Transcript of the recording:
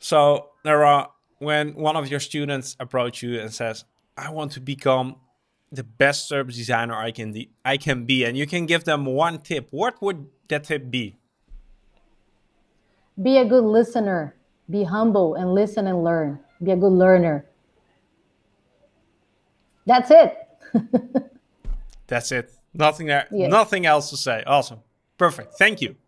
So there are, when one of your students approach you and says, I want to become the best service designer I can be, and you can give them one tip, what would that tip be? Be a good listener. Be humble and listen and learn. Be a good learner. That's it. That's it. Nothing there, Yes. nothing else to say. Awesome. Perfect. Thank you.